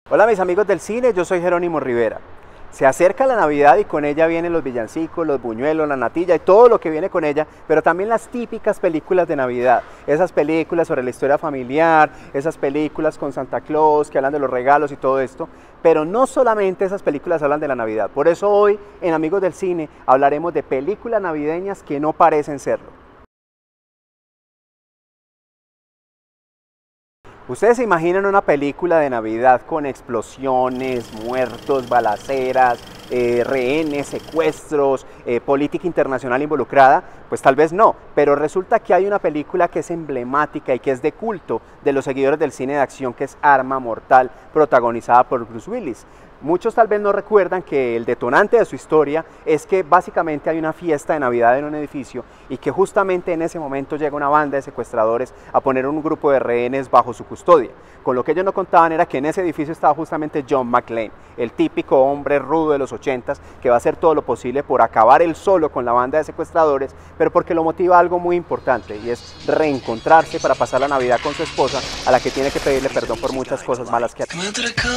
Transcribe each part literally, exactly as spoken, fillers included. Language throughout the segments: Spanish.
Hola mis amigos del cine, yo soy Jerónimo Rivera. Se acerca la Navidad y con ella vienen los villancicos, los buñuelos, la natilla y todo lo que viene con ella, pero también las típicas películas de Navidad, esas películas sobre la historia familiar, esas películas con Santa Claus que hablan de los regalos y todo esto, pero no solamente esas películas hablan de la Navidad. Por eso hoy en Amigos del Cine hablaremos de películas navideñas que no parecen serlo. ¿Ustedes se imaginan una película de Navidad con explosiones, muertos, balaceras, eh, rehenes, secuestros, eh, política internacional involucrada? Pues tal vez no, pero resulta que hay una película que es emblemática y que es de culto de los seguidores del cine de acción, que es Arma Mortal, protagonizada por Bruce Willis. Muchos tal vez no recuerdan que el detonante de su historia es que básicamente hay una fiesta de Navidad en un edificio y que justamente en ese momento llega una banda de secuestradores a poner un grupo de rehenes bajo su custodia. Con lo que ellos no contaban era que en ese edificio estaba justamente John McClane, el típico hombre rudo de los ochentas que va a hacer todo lo posible por acabar él solo con la banda de secuestradores, pero porque lo motiva algo muy importante y es reencontrarse para pasar la Navidad con su esposa, a la que tiene que pedirle perdón por muchas cosas malas que ha hecho.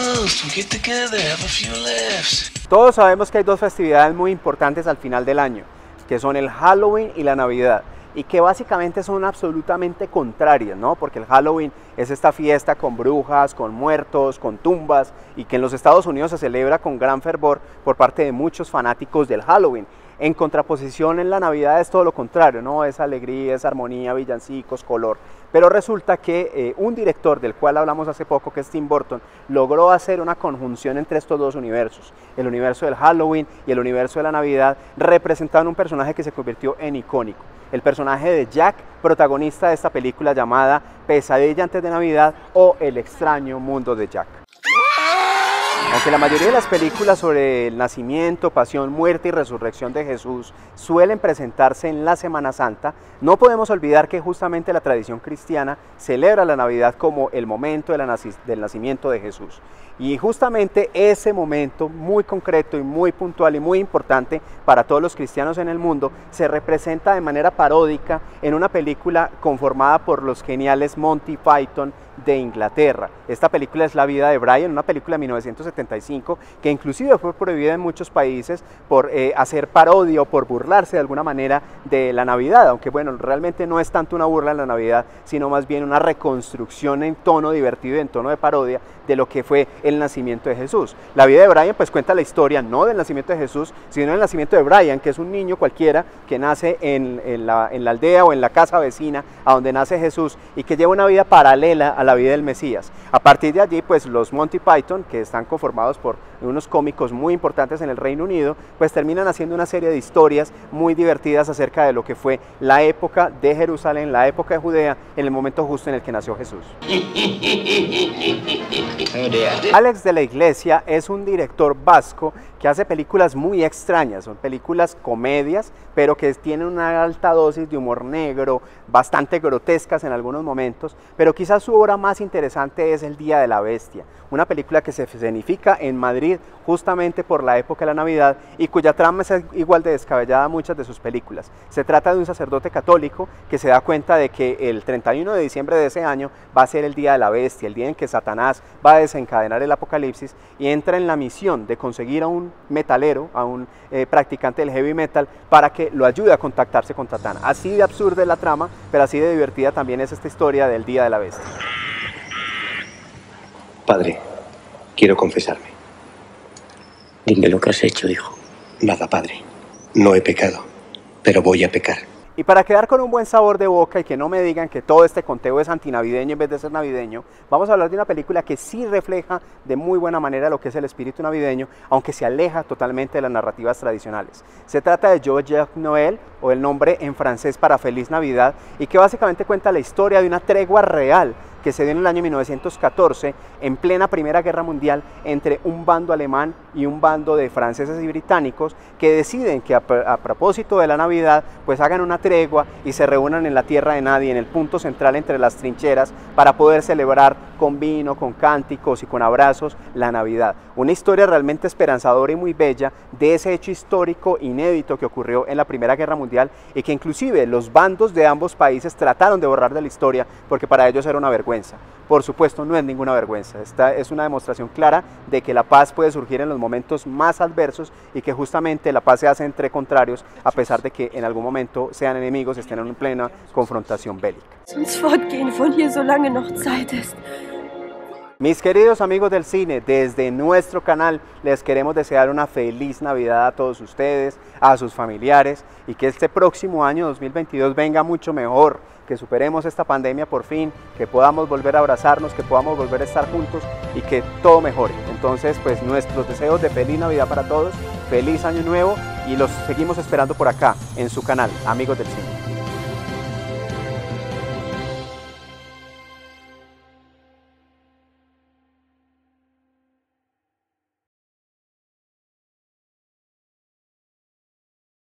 Todos sabemos que hay dos festividades muy importantes al final del año, que son el Halloween y la Navidad, y que básicamente son absolutamente contrarias, ¿no? Porque el Halloween es esta fiesta con brujas, con muertos, con tumbas, y que en los Estados Unidos se celebra con gran fervor por parte de muchos fanáticos del Halloween. En contraposición, en la Navidad es todo lo contrario, ¿no? Es alegría, es armonía, villancicos, color. Pero resulta que eh, un director del cual hablamos hace poco, que es Tim Burton, logró hacer una conjunción entre estos dos universos, el universo del Halloween y el universo de la Navidad, representando un personaje que se convirtió en icónico. El personaje de Jack, protagonista de esta película llamada Pesadilla antes de Navidad o El extraño mundo de Jack. Aunque la mayoría de las películas sobre el nacimiento, pasión, muerte y resurrección de Jesús suelen presentarse en la Semana Santa, no podemos olvidar que justamente la tradición cristiana celebra la Navidad como el momento del nacimiento de Jesús. Y justamente ese momento muy concreto y muy puntual y muy importante para todos los cristianos en el mundo se representa de manera paródica en una película conformada por los geniales Monty Python de Inglaterra. Esta película es La vida de Brian, una película de mil novecientos setenta y cinco que inclusive fue prohibida en muchos países por eh, hacer parodia o por burlarse de alguna manera de la Navidad, aunque bueno, realmente no es tanto una burla en la Navidad, sino más bien una reconstrucción en tono divertido y en tono de parodia de lo que fue el nacimiento de Jesús. La vida de Brian pues cuenta la historia no del nacimiento de Jesús, sino del nacimiento de Brian, que es un niño cualquiera que nace en, en, la, en la aldea o en la casa vecina a donde nace Jesús y que lleva una vida paralela a la vida del Mesías. A partir de allí pues los Monty Python, que están conformados por unos cómicos muy importantes en el Reino Unido, pues terminan haciendo una serie de historias muy divertidas acerca de lo que fue la época de Jerusalén, la época de Judea, en el momento justo en el que nació Jesús. Alex de la Iglesia es un director vasco que hace películas muy extrañas, son películas comedias, pero que tienen una alta dosis de humor negro, bastante grotescas en algunos momentos, pero quizás su obra más interesante es El Día de la Bestia, una película que se escenifica en Madrid justamente por la época de la Navidad y cuya trama es igual de descabellada a muchas de sus películas. Se trata de un sacerdote católico que se da cuenta de que el treinta y uno de diciembre de ese año va a ser el Día de la Bestia, el día en que Satanás va a desencadenar el apocalipsis, y entra en la misión de conseguir a un metalero, a un eh, practicante del heavy metal, para que lo ayude a contactarse con Satán. Así de absurda es la trama, pero así de divertida también es esta historia del Día de la Bestia. Padre, quiero confesarme. Dime lo que has hecho, hijo. Nada, padre. No he pecado, pero voy a pecar. Y para quedar con un buen sabor de boca y que no me digan que todo este conteo es antinavideño en vez de ser navideño, vamos a hablar de una película que sí refleja de muy buena manera lo que es el espíritu navideño, aunque se aleja totalmente de las narrativas tradicionales. Se trata de Joyeux Noël, o el nombre en francés para Feliz Navidad, y que básicamente cuenta la historia de una tregua real que se dio en el año mil novecientos catorce, en plena Primera Guerra Mundial, entre un bando alemán y un bando de franceses y británicos, que deciden que a, a propósito de la Navidad, pues hagan una tregua y se reúnan en la tierra de nadie, en el punto central entre las trincheras, para poder celebrar con vino, con cánticos y con abrazos la Navidad. Una historia realmente esperanzadora y muy bella de ese hecho histórico inédito que ocurrió en la Primera Guerra Mundial y que inclusive los bandos de ambos países trataron de borrar de la historia porque para ellos era una vergüenza. Por supuesto, no es ninguna vergüenza. Esta es una demostración clara de que la paz puede surgir en los momentos más adversos y que justamente la paz se hace entre contrarios a pesar de que en algún momento sean enemigos, estén en plena confrontación bélica. Mis queridos amigos del cine, desde nuestro canal les queremos desear una feliz Navidad a todos ustedes, a sus familiares y que este próximo año dos mil veintidós venga mucho mejor, que superemos esta pandemia por fin, que podamos volver a abrazarnos, que podamos volver a estar juntos y que todo mejore. Entonces, pues nuestros deseos de feliz Navidad para todos, feliz año nuevo y los seguimos esperando por acá en su canal, Amigos del Cine.